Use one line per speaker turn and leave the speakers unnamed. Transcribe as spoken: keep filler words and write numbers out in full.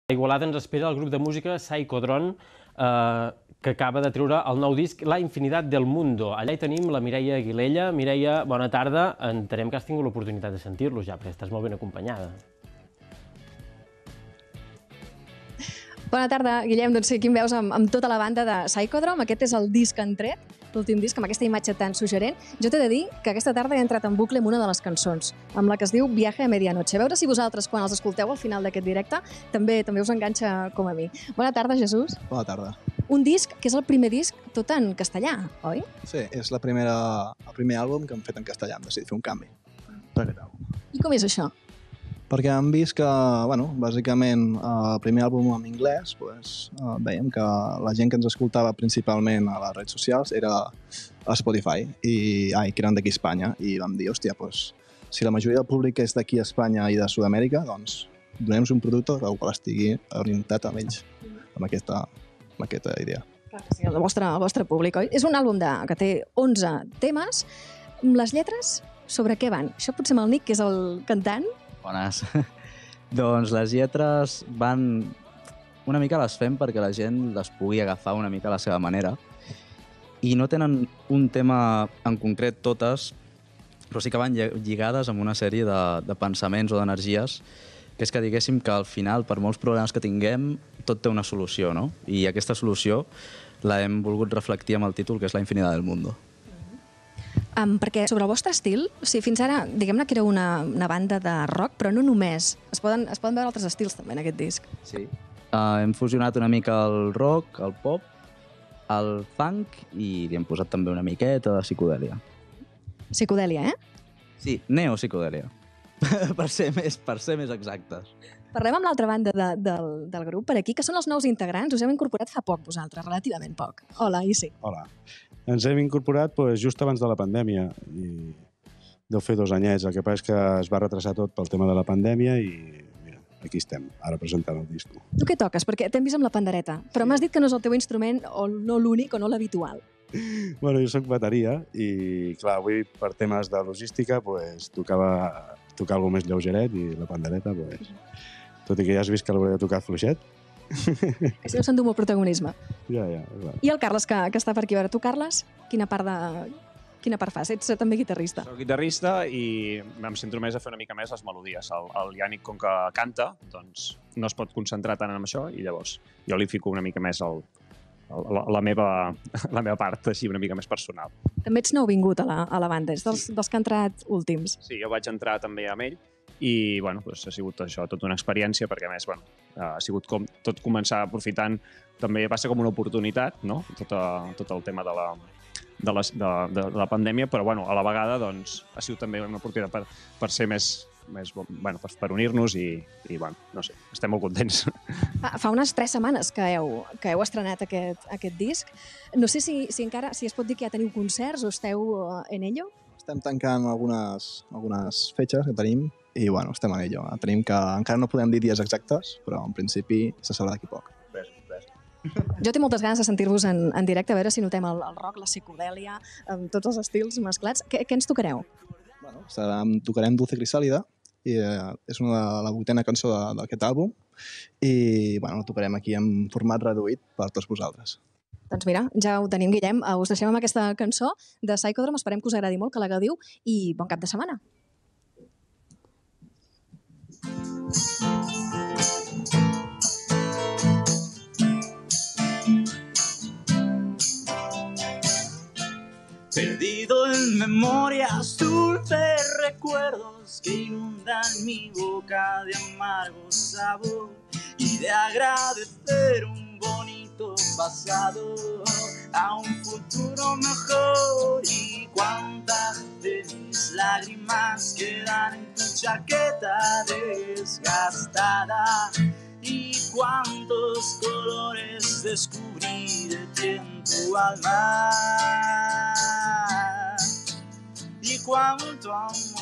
A Igualada ens espera el grup de música Psychodrome, eh, que acaba de treure el nou disc La Infinidad del Mundo. Allà hi tenim la Mireia Aguilella. Mireia, bona tarda. Entenem que has tingut l'oportunitat de sentir-los ja, perquè estàs molt ben acompanyada.
Bona tarda, Guillem. Doncs sí, aquí em veus amb, amb tota la banda de Psychodrome. Aquest és el disc que han tret, l'últim disc, amb aquesta imatge tan suggerent. Jo t'he de dir que aquesta tarda he entrat en bucle amb una de les cançons, amb la que es diu Viaje a Medianoche. A veure si vosaltres, quan els escolteu al final d'aquest directe, també també us enganxa com a mi. Bona tarda, Jesús.
Bona tarda.
Un disc que és el primer disc tot en castellà, oi?
Sí, és la primera, el primer àlbum que hem fet en castellà. Hem decidit fer un canvi per aquest àlbum.
I com és això?
Perquè hem vist que, bueno, bàsicament, el primer àlbum en anglès, pues, eh, veiem que la gent que ens escoltava principalment a les redes socials era a Spotify, i, ai, que eren d'aquí a Espanya, i vam dir, hòstia, pues, si la majoria del públic és d'aquí a Espanya i de Sud-amèrica, doncs donem-nos un producte que estigui orientat amb ells, amb aquesta, amb aquesta idea.
Clar que sí, el vostre, el vostre públic, oi? És un àlbum de, que té onze temes. Les lletres, sobre què van? Això potser amb el Nick, que és el cantant.
Bones. Doncs les lletres van... Una mica les fem perquè la gent les pugui agafar una mica a la seva manera. I no tenen un tema en concret totes, però sí que van lligades amb una sèrie de, de pensaments o d'energies, que és que diguéssim que al final, per molts problemes que tinguem, tot té una solució, no? I aquesta solució la hem volgut reflectir amb el títol, que és La Infinidad del Mundo.
Um, perquè sobre el vostre estil, o sigui, fins ara, diguem-ne que era una, una banda de rock, però no només. Es poden, es poden veure altres estils també en aquest disc.
Sí. Uh, hem fusionat una mica el rock, el pop, el funk i li hem posat també una miqueta de psicodèlia.
Psicodèlia, eh?
Sí, neopsicodèlia. per, ser més, per ser més exactes.
Parlem amb l'altra banda de, del, del grup per aquí, que són els nous integrants. Us heu incorporat fa poc vosaltres, relativament poc. Hola, Isi.
Hola. Ens hem incorporat pues, just abans de la pandèmia i deu fer dos anyets. El que passa és que es va retrasar tot pel tema de la pandèmia i mira, aquí estem, ara presentant el disc.
Tu què toques? Perquè t'hem vist amb la pandereta, però m'has dit que no és el teu instrument o no l'únic o no l'habitual.
Bueno, jo soc bateria i, clar, avui per temes de logística pues, tocava tocar alguna més lleugeret i la pandereta, pues, tot i que ja has vist que l'hauré de tocar fluixet.
Si no s'endú molt protagonisme.
Ja, ja, clar.
I el Carles, que, que està per aquí. A veure, tu, Carles, quina part, de, quina part fas? Ets també guitarrista.
Soc guitarrista i em centro més a fer una mica més les melodies. El, el Yannick, com que canta, doncs no es pot concentrar tant en això i llavors jo li fico una mica més el, el, la, la, meva, la meva part, així una mica més personal.
També ets nouvingut a la, a la banda, és dels,
Sí.
dels que han entrat últims.
Sí, jo vaig entrar també amb ell i bueno, doncs ha sigut això, tota una experiència, perquè a més bueno, ha sigut com tot començar aprofitant, també va ser com una oportunitat, no? tot, a, tot el tema de la, de, la, de, de, de la pandèmia, però bueno, a la vegada doncs, ha sigut també una oportunitat per, per ser més, més bueno, per, per unir-nos i, i bueno, no sé, estem molt contents.
Fa, fa unes tres setmanes que heu, que heu estrenat aquest, aquest disc. No sé si, si encara si es pot dir que ja teniu concerts o esteu en ello?
Estem tancant algunes, algunes fetges que tenim i bueno, estem en ello. Tenim que encara no podem dir dies exactes, però en principi se sabrà d'aquí poc.
Ves, ves.
Jo tinc moltes ganes de sentir-vos en, en directe, a veure si notem el, el rock, la psicodèlia, amb tots els estils mesclats. Què, què ens tocareu?
Bueno, serà, tocarem Dulce Crisálida, i eh, és una de la vuitena cançó d'aquest àlbum, i bueno, la tocarem aquí en format reduït per tots vosaltres.
Doncs mira, ja ho tenim, Guillem. Us deixem amb aquesta cançó de Psychodrome. Esperem que us agradi molt, que la gaudiu, i bon cap de setmana.
Perdido en memorias, dulces recuerdos que inundan mi boca de amargo sabor y de agradecer un bonito pasado a un futuro mejor. Y cuántas de mis lágrimas quedan en tu chaqueta desgastada y cuántos colores descubrí de ti en tu alma y cuánto amor